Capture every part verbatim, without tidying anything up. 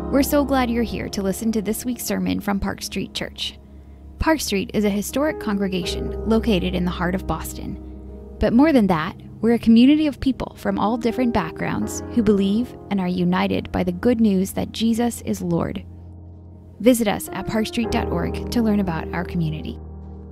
We're so glad you're here to listen to this week's sermon from Park Street Church. Park Street is a historic congregation located in the heart of Boston. But more than that, we're a community of people from all different backgrounds who believe and are united by the good news that Jesus is Lord. Visit us at park street dot org to learn about our community.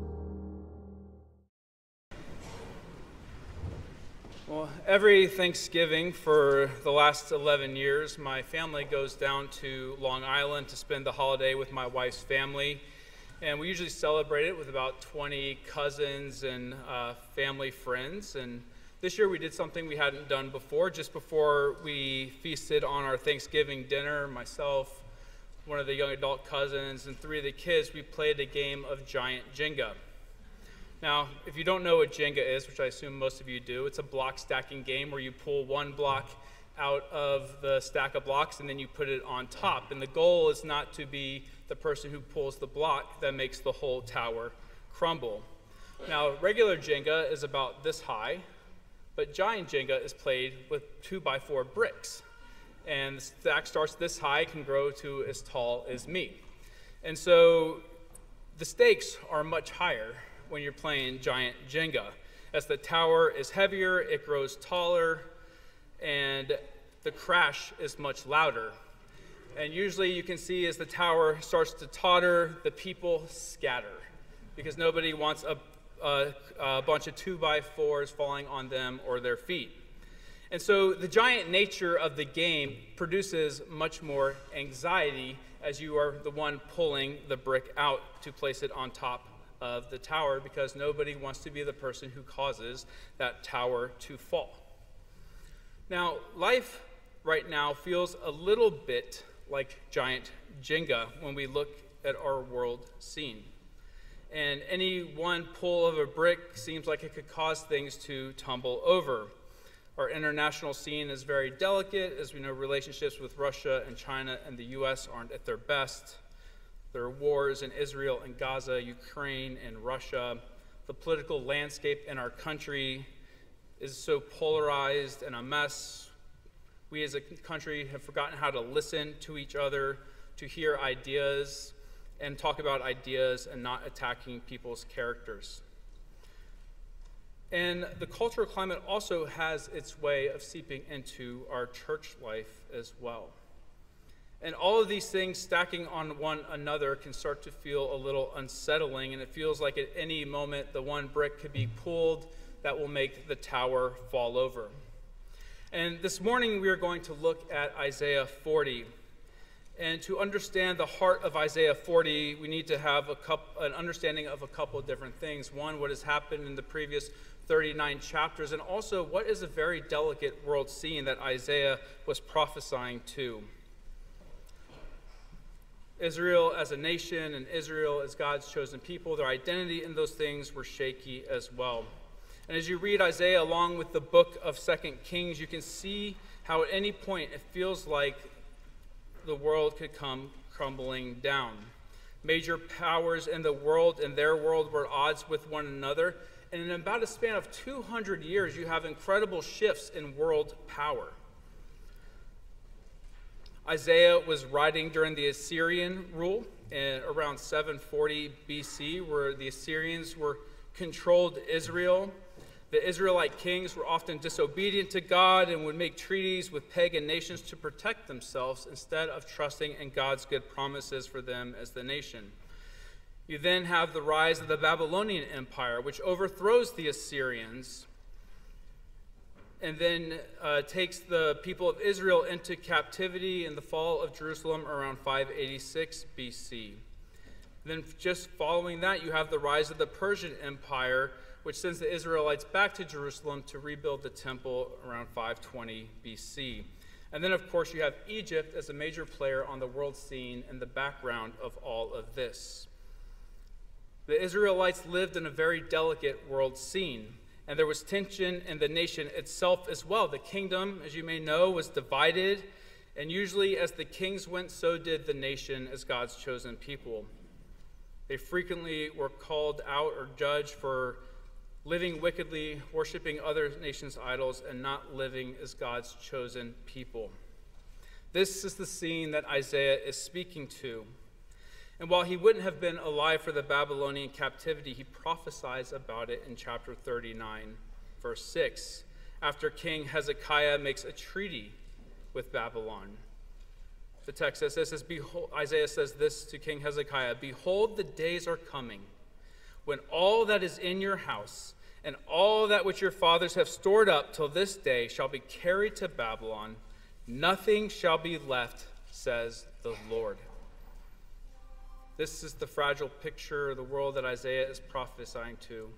Well, every Thanksgiving for the last eleven years, my family goes down to Long Island to spend the holiday with my wife's family. And we usually celebrate it with about twenty cousins and uh, family friends. And this year we did something we hadn't done before. Just before we feasted on our Thanksgiving dinner, myself, one of the young adult cousins, and three of the kids, we played a game of giant Jenga. Now, if you don't know what Jenga is, which I assume most of you do, it's a block stacking game where you pull one block out of the stack of blocks and then you put it on top. And the goal is not to be the person who pulls the block that makes the whole tower crumble. Now, regular Jenga is about this high, but giant Jenga is played with two by four bricks. And the stack starts this high, can grow to as tall as me. And so the stakes are much higher when you're playing giant Jenga. As the tower is heavier, it grows taller, and the crash is much louder. And usually you can see as the tower starts to totter, the people scatter because nobody wants a, a, a bunch of two by fours falling on them or their feet. And so the giant nature of the game produces much more anxiety as you are the one pulling the brick out to place it on top of the tower, because nobody wants to be the person who causes that tower to fall. Now, life right now feels a little bit like giant Jenga when we look at our world scene. And any one pull of a brick seems like it could cause things to tumble over. Our international scene is very delicate. As we know, relationships with Russia and China and the U S aren't at their best. There are wars in Israel and Gaza, Ukraine and Russia. The political landscape in our country is so polarized and a mess. We as a country have forgotten how to listen to each other, to hear ideas, and talk about ideas and not attacking people's characters. And the cultural climate also has its way of seeping into our church life as well. And all of these things stacking on one another can start to feel a little unsettling, and it feels like at any moment the one brick could be pulled that will make the tower fall over. And this morning we are going to look at Isaiah forty. And to understand the heart of Isaiah forty, we need to have a couple, an understanding of a couple of different things. One, what has happened in the previous thirty-nine chapters, and also what is a very delicate world scene that Isaiah was prophesying to. Israel as a nation and Israel as God's chosen people, their identity in those things were shaky as well. And as you read Isaiah along with the book of Second Kings, you can see how at any point it feels like the world could come crumbling down. Major powers in the world and their world were at odds with one another. And in about a span of two hundred years, you have incredible shifts in world power. Isaiah was writing during the Assyrian rule in around seven forty B C, where the Assyrians were controlled Israel. The Israelite kings were often disobedient to God and would make treaties with pagan nations to protect themselves instead of trusting in God's good promises for them as the nation. You then have the rise of the Babylonian Empire, which overthrows the Assyrians and then uh, takes the people of Israel into captivity in the fall of Jerusalem around five eighty-six B C. Then just following that, you have the rise of the Persian Empire, which sends the Israelites back to Jerusalem to rebuild the temple around five twenty B C. And then, of course, you have Egypt as a major player on the world scene in the background of all of this. The Israelites lived in a very delicate world scene, and there was tension in the nation itself as well. The kingdom, as you may know, was divided, and usually as the kings went, so did the nation as God's chosen people. They frequently were called out or judged for living wickedly, worshiping other nations' idols, and not living as God's chosen people. This is the scene that Isaiah is speaking to. And while he wouldn't have been alive for the Babylonian captivity, he prophesies about it in chapter thirty-nine, verse six, after King Hezekiah makes a treaty with Babylon. The text says this, says, Behold, Isaiah says this to King Hezekiah, "Behold, the days are coming when all that is in your house and all that which your fathers have stored up till this day shall be carried to Babylon. Nothing shall be left, says the Lord." This is the fragile picture of the world that Isaiah is prophesying to.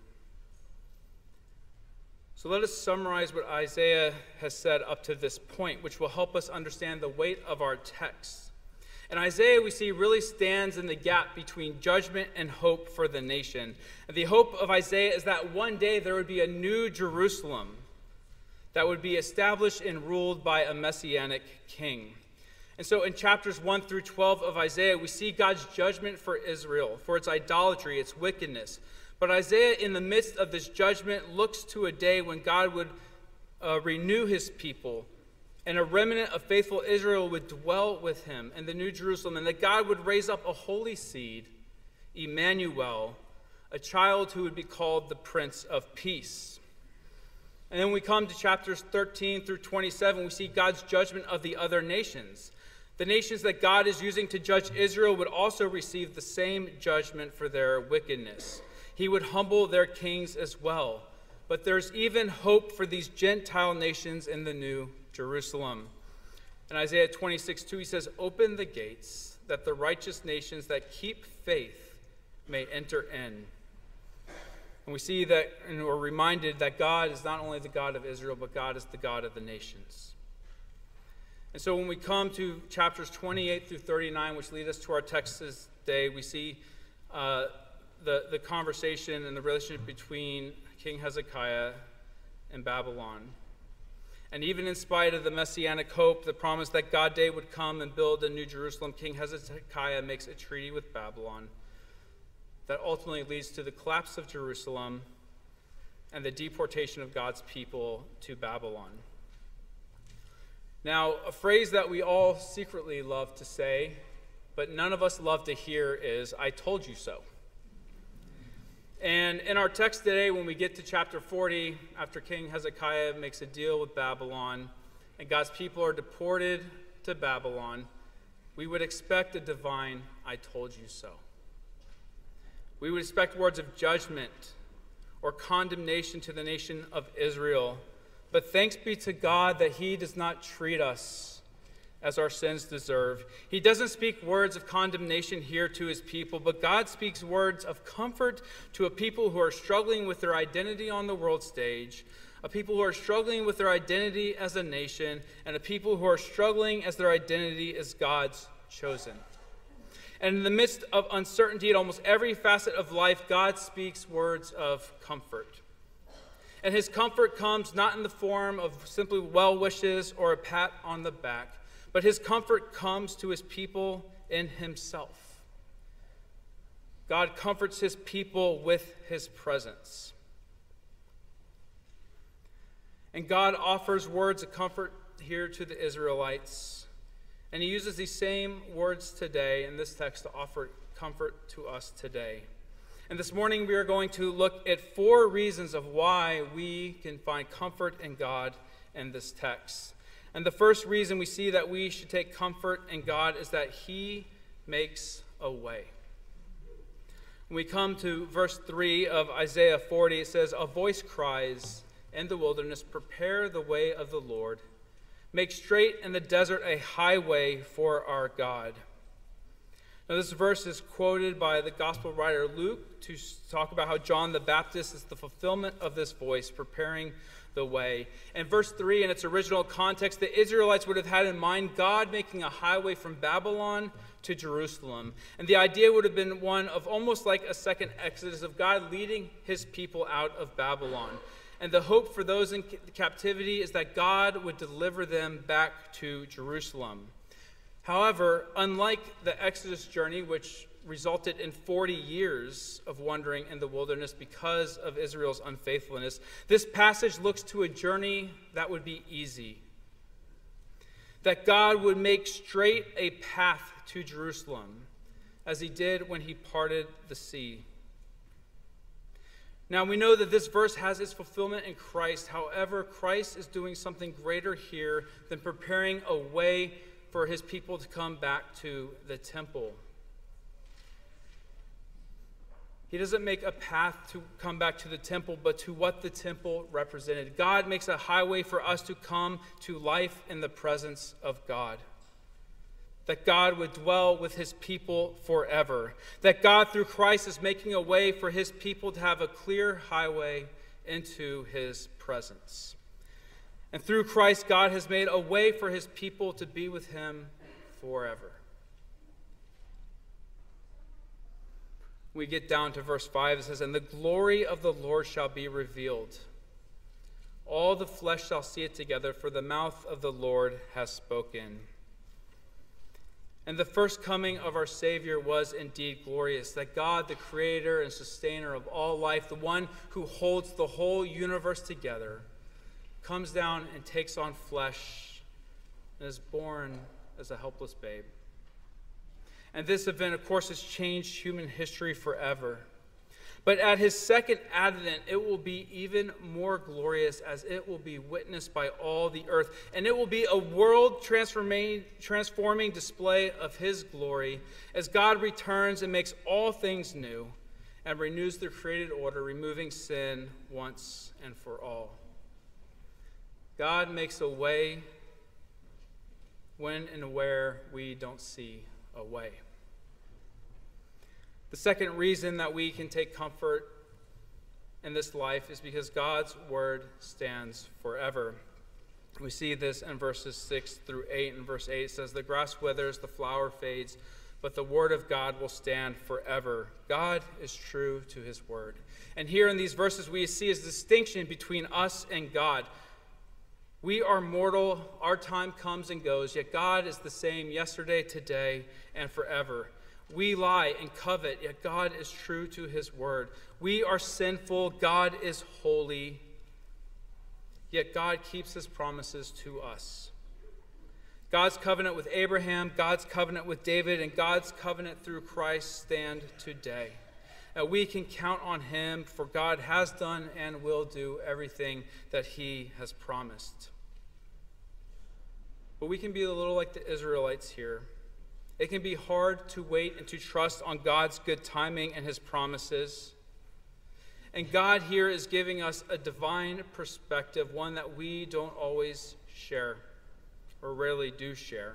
So let us summarize what Isaiah has said up to this point, which will help us understand the weight of our text. And Isaiah, we see, really stands in the gap between judgment and hope for the nation. And the hope of Isaiah is that one day there would be a new Jerusalem that would be established and ruled by a messianic king. And so in chapters one through twelve of Isaiah, we see God's judgment for Israel, for its idolatry, its wickedness. But Isaiah, in the midst of this judgment, looks to a day when God would uh, renew his people, and a remnant of faithful Israel would dwell with him in the New Jerusalem, and that God would raise up a holy seed, Emmanuel, a child who would be called the Prince of Peace. And then we come to chapters thirteen through twenty-seven, we see God's judgment of the other nations. The nations that God is using to judge Israel would also receive the same judgment for their wickedness. He would humble their kings as well. But there's even hope for these Gentile nations in the New Jerusalem. In Isaiah twenty-six two, he says, "Open the gates, that the righteous nations that keep faith may enter in." And we see that, and we're reminded that God is not only the God of Israel, but God is the God of the nations. And so when we come to chapters twenty-eight through thirty-nine, which lead us to our text this day, we see uh, the, the conversation and the relationship between King Hezekiah and Babylon. And even in spite of the messianic hope, the promise that God day would come and build a new Jerusalem, King Hezekiah makes a treaty with Babylon that ultimately leads to the collapse of Jerusalem and the deportation of God's people to Babylon. Now, a phrase that we all secretly love to say, but none of us love to hear, is, "I told you so." And in our text today, when we get to chapter forty, after King Hezekiah makes a deal with Babylon, and God's people are deported to Babylon, we would expect a divine, "I told you so." We would expect words of judgment or condemnation to the nation of Israel. But thanks be to God that he does not treat us as our sins deserve. He doesn't speak words of condemnation here to his people, but God speaks words of comfort to a people who are struggling with their identity on the world stage, a people who are struggling with their identity as a nation, and a people who are struggling as their identity as God's chosen. And in the midst of uncertainty in almost every facet of life, God speaks words of comfort. And his comfort comes not in the form of simply well wishes or a pat on the back, but his comfort comes to his people in himself. God comforts his people with his presence. And God offers words of comfort here to the Israelites. And he uses these same words today in this text to offer comfort to us today. And this morning we are going to look at four reasons of why we can find comfort in God in this text. And the first reason we see that we should take comfort in God is that he makes a way. When we come to verse three of Isaiah forty, it says, "A voice cries in the wilderness, prepare the way of the Lord. Make straight in the desert a highway for our God." Now, this verse is quoted by the gospel writer Luke to talk about how John the Baptist is the fulfillment of this voice, preparing the way. In verse three, in its original context, the Israelites would have had in mind God making a highway from Babylon to Jerusalem. And the idea would have been one of almost like a second Exodus, of God leading his people out of Babylon. And the hope for those in captivity is that God would deliver them back to Jerusalem. However, unlike the Exodus journey, which resulted in forty years of wandering in the wilderness because of Israel's unfaithfulness, this passage looks to a journey that would be easy. that God would make straight a path to Jerusalem, as he did when he parted the sea. Now, we know that this verse has its fulfillment in Christ. However, Christ is doing something greater here than preparing a way for his people to come back to the temple. He doesn't make a path to come back to the temple, but to what the temple represented. God makes a highway for us to come to life in the presence of God. That God would dwell with his people forever. That God, through Christ, is making a way for his people to have a clear highway into his presence. And through Christ, God has made a way for his people to be with him forever. We get down to verse five, it says, "And the glory of the Lord shall be revealed. All the flesh shall see it together, for the mouth of the Lord has spoken." And the first coming of our Savior was indeed glorious, that God, the creator and sustainer of all life, the one who holds the whole universe together, comes down and takes on flesh and is born as a helpless babe. And this event, of course, has changed human history forever. But at his second advent, it will be even more glorious, as it will be witnessed by all the earth. And it will be a world transforming, transforming display of his glory, as God returns and makes all things new and renews the created order, removing sin once and for all. God makes a way when and where we don't see a way. The second reason that we can take comfort in this life is because God's word stands forever. We see this in verses six through eight. In verse eight, it says, "The grass withers, the flower fades, but the word of God will stand forever." God is true to his word. And here in these verses, we see a distinction between us and God. We are mortal, our time comes and goes, yet God is the same yesterday, today, and forever. We lie and covet, yet God is true to his word. We are sinful, God is holy, yet God keeps his promises to us. God's covenant with Abraham, God's covenant with David, and God's covenant through Christ stand today. And we can count on him, for God has done and will do everything that he has promised. But we can be a little like the Israelites here. It can be hard to wait and to trust on God's good timing and his promises. And God here is giving us a divine perspective, one that we don't always share, or rarely do share.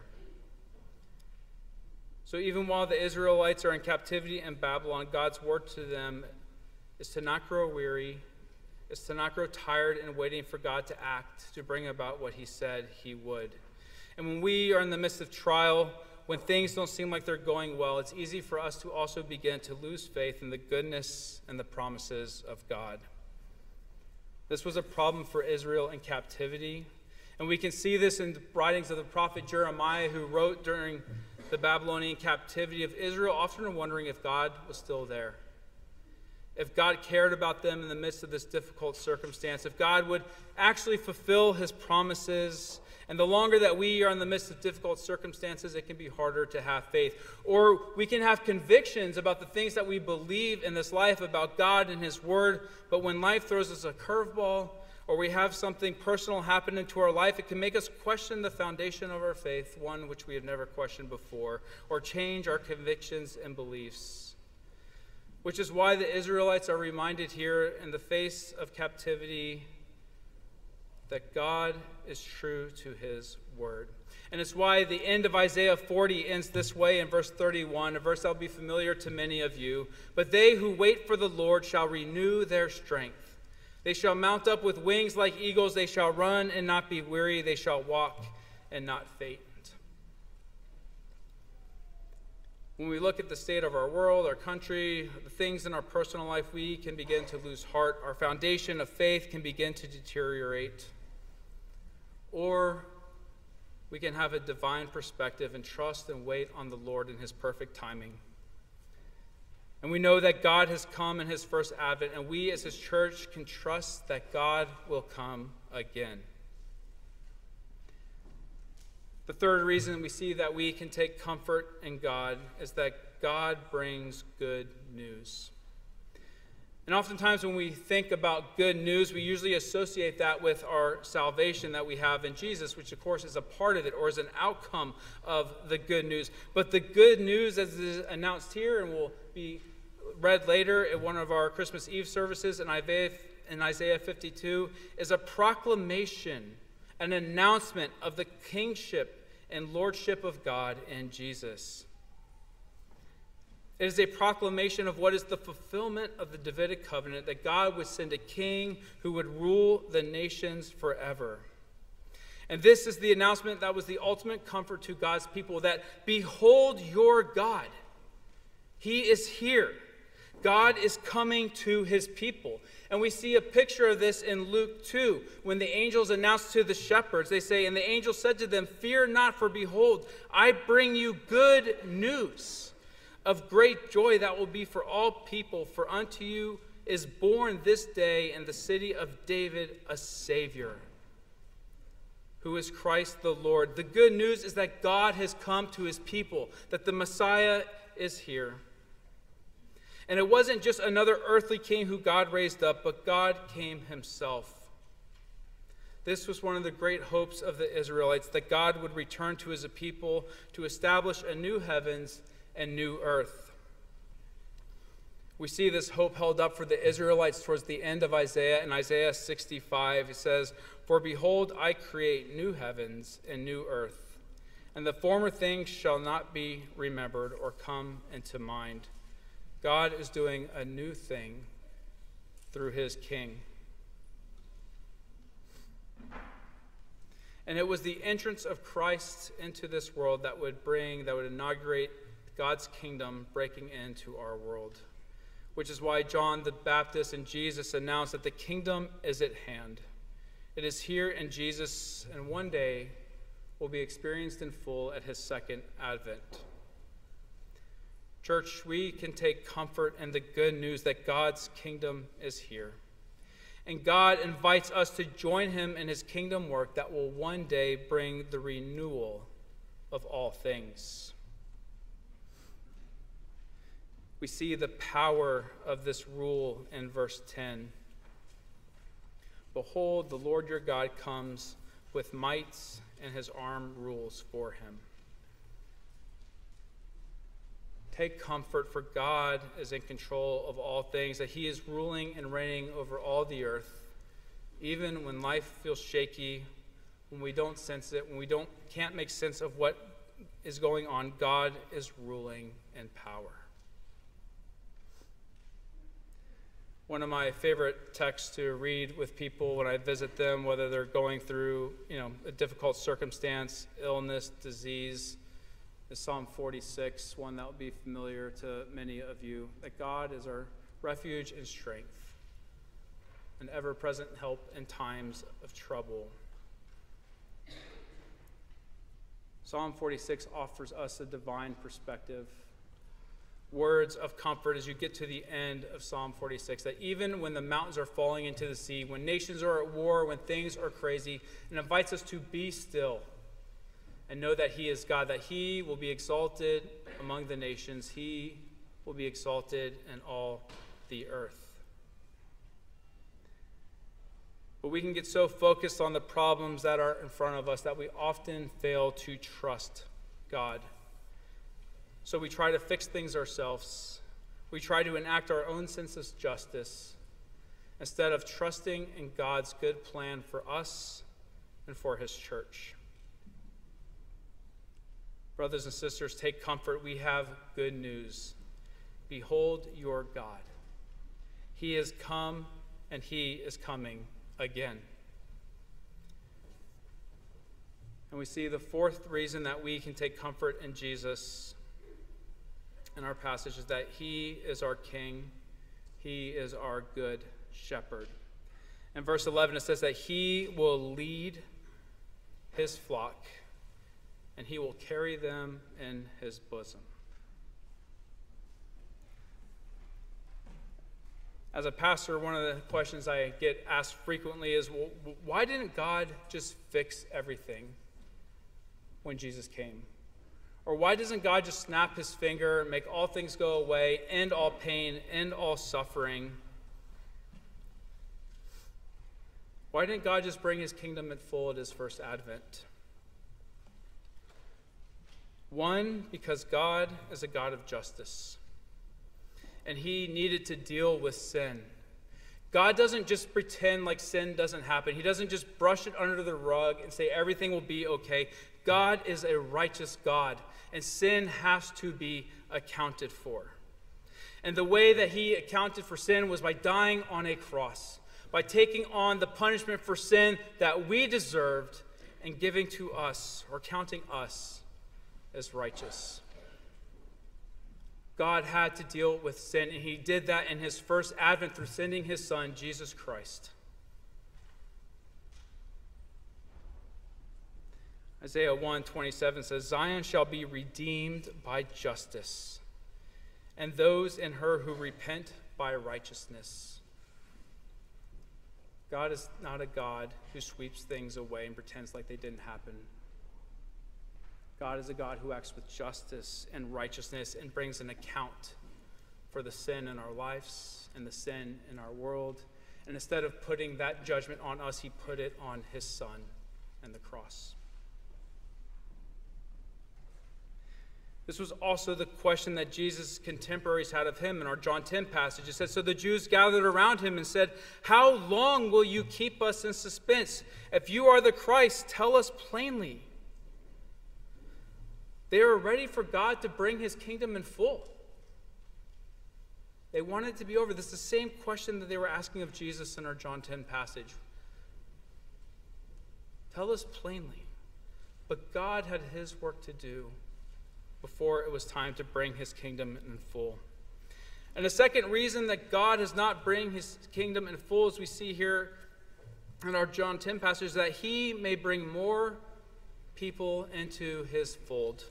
So even while the Israelites are in captivity in Babylon, God's word to them is to not grow weary, is to not grow tired in waiting for God to act, to bring about what he said he would. And when we are in the midst of trial, when things don't seem like they're going well, it's easy for us to also begin to lose faith in the goodness and the promises of God. This was a problem for Israel in captivity. And we can see this in the writings of the prophet Jeremiah, who wrote during the Babylonian captivity of Israel, often wondering if God was still there, if God cared about them in the midst of this difficult circumstance, if God would actually fulfill his promises. And the longer that we are in the midst of difficult circumstances, it can be harder to have faith. Or we can have convictions about the things that we believe in this life, about God and his word, but when life throws us a curveball, or we have something personal happen into our life, it can make us question the foundation of our faith, one which we have never questioned before, or change our convictions and beliefs. Which is why the Israelites are reminded here in the face of captivity that God is true to his word. And it's why the end of Isaiah forty ends this way in verse thirty-one, a verse that will be familiar to many of you. "But they who wait for the Lord shall renew their strength. They shall mount up with wings like eagles. They shall run and not be weary. They shall walk and not faint." When we look at the state of our world, our country, the things in our personal life, we can begin to lose heart. Our foundation of faith can begin to deteriorate. Or we can have a divine perspective and trust and wait on the Lord in his perfect timing. And we know that God has come in his first advent, and we as his church can trust that God will come again. The third reason we see that we can take comfort in God is that God brings good news. And oftentimes when we think about good news, we usually associate that with our salvation that we have in Jesus, which of course is a part of it or is an outcome of the good news. But the good news, as is announced here and will be read later at one of our Christmas Eve services in Isaiah, in Isaiah fifty-two, is a proclamation, an announcement of the kingship and lordship of God in Jesus. It is a proclamation of what is the fulfillment of the Davidic covenant, that God would send a king who would rule the nations forever. And this is the announcement that was the ultimate comfort to God's people, that behold your God. He is here. God is coming to his people. And we see a picture of this in Luke two, when the angels announced to the shepherds, they say, and the angel said to them, fear not, for behold, I bring you good news of great joy that will be for all people. For unto you is born this day in the city of David a Savior, who is Christ the Lord. The good news is that God has come to his people, that the Messiah is here. And it wasn't just another earthly king who God raised up, but God came himself. This was one of the great hopes of the Israelites, that God would return to his people to establish a new heavens and new earth. We see this hope held up for the Israelites towards the end of Isaiah. In Isaiah sixty-five, it says, for behold, I create new heavens and new earth, and the former things shall not be remembered or come into mind. God is doing a new thing through his king. And it was the entrance of Christ into this world that would bring, that would inaugurate God's kingdom breaking into our world, which is why John the Baptist and Jesus announced that the kingdom is at hand. It is here in Jesus, and one day will be experienced in full at his second advent. Church, we can take comfort in the good news that God's kingdom is here. And God invites us to join him in his kingdom work that will one day bring the renewal of all things. We see the power of this rule in verse ten. Behold, the Lord your God comes with might, and his arm rules for him. Take comfort, for God is in control of all things, that he is ruling and reigning over all the earth, even when life feels shaky, when we don't sense it, when we don't can't make sense of what is going on. God is ruling in power. One of my favorite texts to read with people when I visit them, whether they're going through, you know, a difficult circumstance, illness, disease, is Psalm forty-six, one that will be familiar to many of you, that God is our refuge and strength, an ever-present help in times of trouble. Psalm forty-six offers us a divine perspective, words of comfort as you get to the end of Psalm forty-six, that even when the mountains are falling into the sea, when nations are at war, when things are crazy, it invites us to be still and know that he is God, that he will be exalted among the nations, he will be exalted in all the earth. But we can get so focused on the problems that are in front of us that we often fail to trust God. So we try to fix things ourselves. We try to enact our own sense of justice instead of trusting in God's good plan for us and for his church. Brothers and sisters, take comfort. We have good news. Behold your God. He has come and he is coming again. And we see the fourth reason that we can take comfort in Jesus in our passage is that he is our king. He is our good shepherd. In verse eleven, it says that he will lead his flock and he will carry them in his bosom. As a pastor, one of the questions I get asked frequently is, well, why didn't God just fix everything? when Jesus came? Or why doesn't God just snap his finger, make all things go away, end all pain, end all suffering? Why didn't God just bring his kingdom in full at his first advent? One, because God is a God of justice, and he needed to deal with sin. God doesn't just pretend like sin doesn't happen. He doesn't just brush it under the rug and say everything will be okay. God is a righteous God, and sin has to be accounted for. And the way that he accounted for sin was by dying on a cross, by taking on the punishment for sin that we deserved and giving to us, or counting us as righteous. God had to deal with sin, and he did that in his first advent through sending his son, Jesus Christ. Isaiah one twenty-seven says, Zion shall be redeemed by justice, and those in her who repent by righteousness. God is not a God who sweeps things away and pretends like they didn't happen. God is a God who acts with justice and righteousness and brings an account for the sin in our lives and the sin in our world. And instead of putting that judgment on us, he put it on his son and the cross. This was also the question that Jesus' contemporaries had of him in our John ten passage. It said, so the Jews gathered around him and said, how long will you keep us in suspense? If you are the Christ, tell us plainly. They were ready for God to bring his kingdom in full. They wanted it to be over. This is the same question that they were asking of Jesus in our John ten passage. Tell us plainly. But God had his work to do before it was time to bring his kingdom in full. And the second reason that God has not bring his kingdom in full, as we see here in our John ten passage, is that he may bring more people into his fold.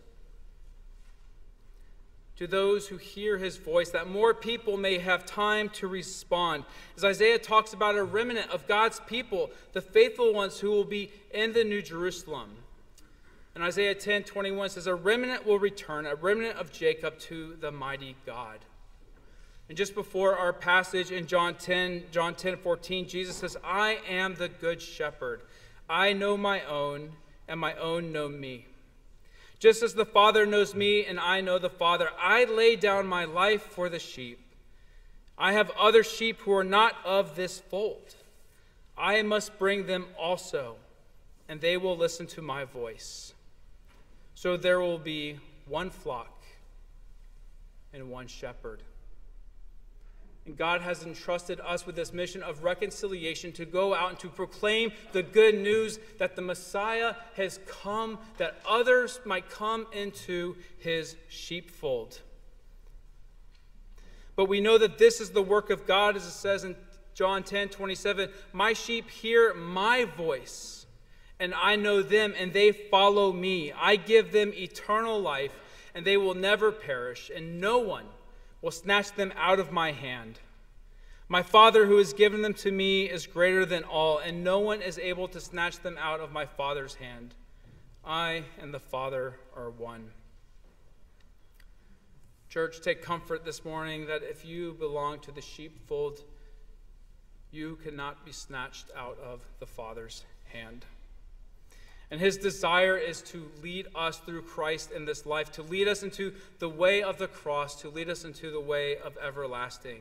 To those who hear his voice, that more people may have time to respond. As Isaiah talks about a remnant of God's people, the faithful ones who will be in the New Jerusalem. And Isaiah ten twenty-one says, a remnant will return, a remnant of Jacob to the mighty God. And just before our passage in John ten, John ten fourteen, Jesus says, I am the good shepherd. I know my own, and my own know me. Just as the Father knows me and I know the Father, I lay down my life for the sheep. I have other sheep who are not of this fold. I must bring them also, and they will listen to my voice. So there will be one flock and one shepherd. And God has entrusted us with this mission of reconciliation to go out and to proclaim the good news that the Messiah has come, that others might come into his sheepfold. But we know that this is the work of God, as it says in John ten twenty-seven, my sheep hear my voice, and I know them, and they follow me. I give them eternal life, and they will never perish, and no one will snatch them out of my hand. My Father who has given them to me is greater than all, and no one is able to snatch them out of my Father's hand. I and the Father are one. Church, take comfort this morning that if you belong to the sheepfold, you cannot be snatched out of the Father's hand. And his desire is to lead us through Christ in this life, to lead us into the way of the cross, to lead us into the way of everlasting.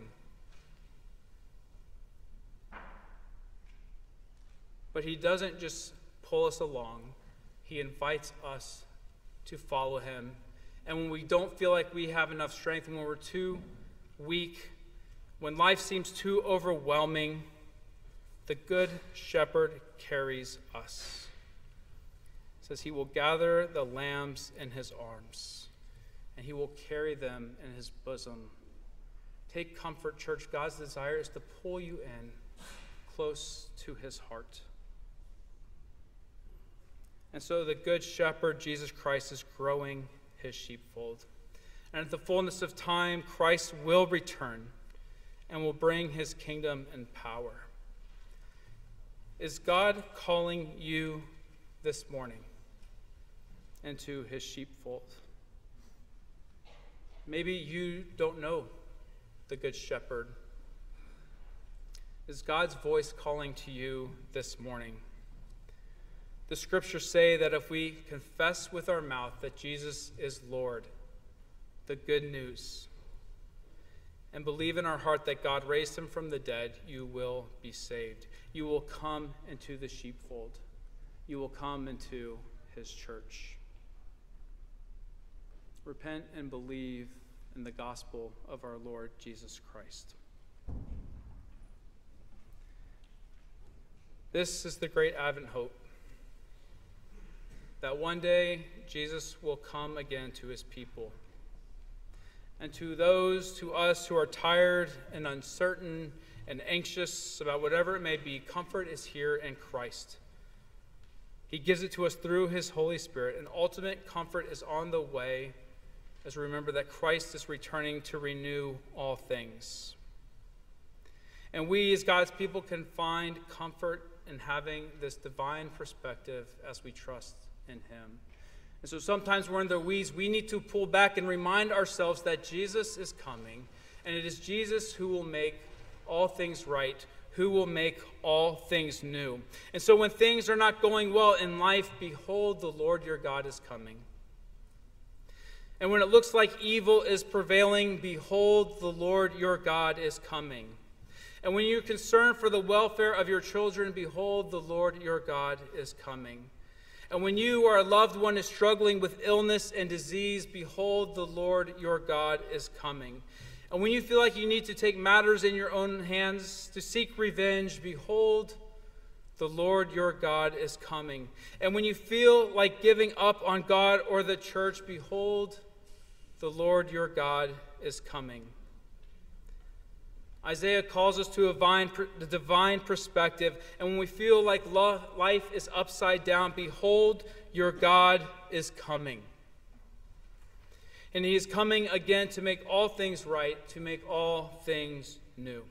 But he doesn't just pull us along. He invites us to follow him. And when we don't feel like we have enough strength, when we're too weak, when life seems too overwhelming, the good shepherd carries us. Says he will gather the lambs in his arms, and he will carry them in his bosom. Take comfort, church. God's desire is to pull you in close to his heart. And so the good shepherd, Jesus Christ, is growing his sheepfold. And at the fullness of time, Christ will return and will bring his kingdom and power. Is God calling you this morning? into his sheepfold. Maybe you don't know the Good Shepherd. Is God's voice calling to you this morning? The scriptures say that if we confess with our mouth that Jesus is Lord, the good news, and believe in our heart that God raised him from the dead, you will be saved. You will come into the sheepfold. You will come into his church. Repent and believe in the gospel of our Lord Jesus Christ. This is the great Advent hope, that one day Jesus will come again to his people. And to those, to us who are tired and uncertain and anxious about whatever it may be, comfort is here in Christ. He gives it to us through his Holy Spirit, and ultimate comfort is on the way as we remember that Christ is returning to renew all things. And we as God's people can find comfort in having this divine perspective as we trust in him. And so sometimes we're in the weeds. We need to pull back and remind ourselves that Jesus is coming, and it is Jesus who will make all things right, who will make all things new. And so when things are not going well in life, behold, the Lord your God is coming. And when it looks like evil is prevailing, behold, the Lord your God is coming. And when you're concerned for the welfare of your children, behold, the Lord your God is coming. And when you or a loved one is struggling with illness and disease, behold, the Lord your God is coming. And when you feel like you need to take matters in your own hands to seek revenge, behold, the Lord your God is coming. And when you feel like giving up on God or the church, behold, the Lord your God is coming. Isaiah calls us to a divine, the divine perspective, and when we feel like life is upside down, behold, your God is coming. And he is coming again to make all things right, to make all things new.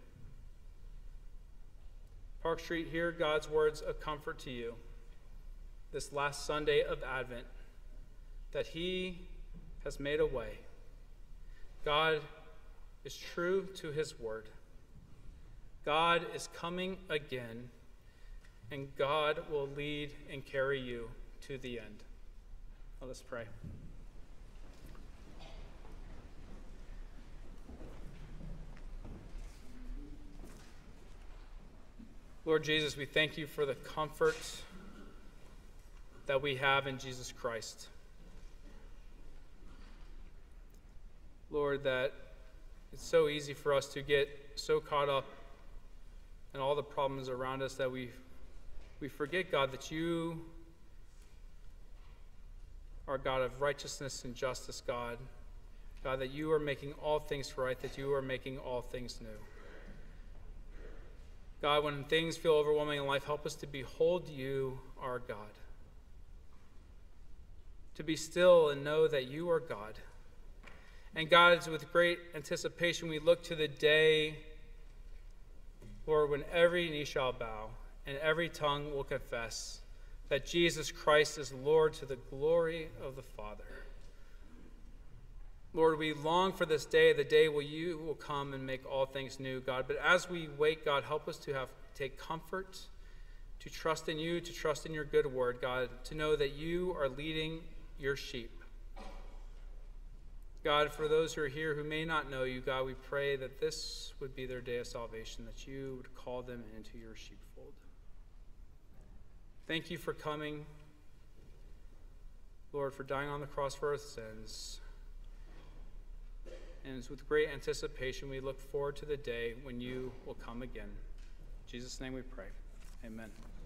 Park Street, hear God's words of comfort to you this last Sunday of Advent, that he has made a way. God is true to his word. God is coming again, and God will lead and carry you to the end. Let us pray. Lord Jesus, we thank you for the comfort that we have in Jesus Christ. Lord, that it's so easy for us to get so caught up and all the problems around us that we we forget, God, that you are God of righteousness and justice, God. God, that you are making all things right, that you are making all things new. God, when things feel overwhelming in life, help us to behold you, our God. To be still and know that you are God. And God, it's with great anticipation we look to the day, Lord, when every knee shall bow and every tongue will confess that Jesus Christ is Lord, to the glory of the Father. Lord, we long for this day, the day where you will come and make all things new, God. But as we wait, God, help us to have take comfort, to trust in you, to trust in your good word, God, to know that you are leading your sheep. God, for those who are here who may not know you, God, we pray that this would be their day of salvation, that you would call them into your sheepfold. Thank you for coming, Lord, for dying on the cross for our sins. And it's with great anticipation we look forward to the day when you will come again. In Jesus' name we pray. Amen.